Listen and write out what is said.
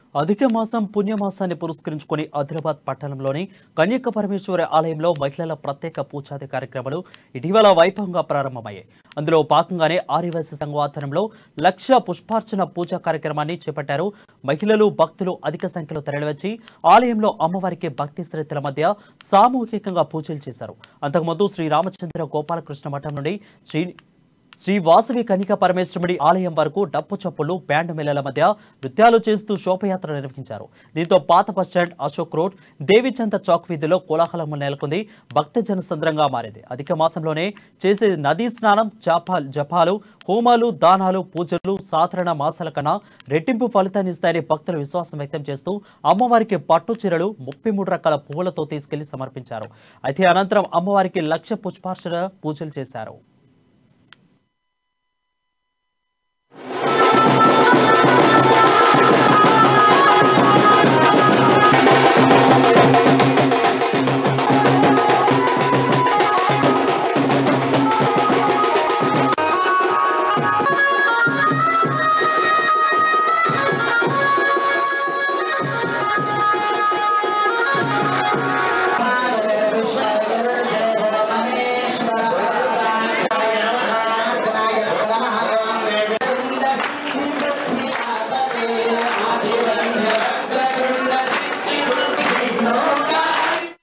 అధిక మాసం పుణ్యమాసాన్ని పురస్కరించుకొని ఆదిలాబాద్ పట్టణంలోని కన్యక పరమేశ్వరి ఆలయంలో మహిళల ప్రత్యేక పూజాది కార్యక్రమాలు ఇటీవల వైభవంగా ప్రారంభమయ్యాయి. అందులో భాగంగానే ఆర్యవైశ్య సంఘం ఆధ్వర్యంలో లక్ష పుష్పార్చన పూజా కార్యక్రమాన్ని చేపట్టారు. మహిళలు భక్తులు అధిక సంఖ్యలో తరలివచ్చి ఆలయంలో అమ్మవారికి భక్తి శ్రద్ధల మధ్య సామూహికంగా పూజలు చేశారు. అంతకుముందు శ్రీ రామచంద్ర గోపాలకృష్ణ మఠం నుండి శ్రీ వాసవి కన్యక పరమేశ్వరుడి ఆలయం వరకు డప్పు చప్పులు బ్యాండ్ మేళల మధ్య నృత్యాలు చేస్తూ శోభయాత్ర నిర్వహించారు. దీంతో పాత బస్టాండ్, అశోక్ రోడ్, దేవిచంద చౌక్ వీధిలో కోలాహలం నెలకొంది. భక్తజన సంద్రంగా మారింది. అధిక మాసంలోనే చేసే నదీ స్నానం, జపాలు, హోమాలు, దానాలు, పూజలు సాధారణ మాసాల కన్నా రెట్టింపు ఫలితాన్ని ఇస్తాయని భక్తులు విశ్వాసం వ్యక్తం చేస్తూ అమ్మవారికి పట్టు చీరలు 33 రకాల పువ్వులతో తీసుకెళ్లి సమర్పించారు. అయితే అనంతరం అమ్మవారికి లక్ష పుష్పార్చన పూజలు చేశారు.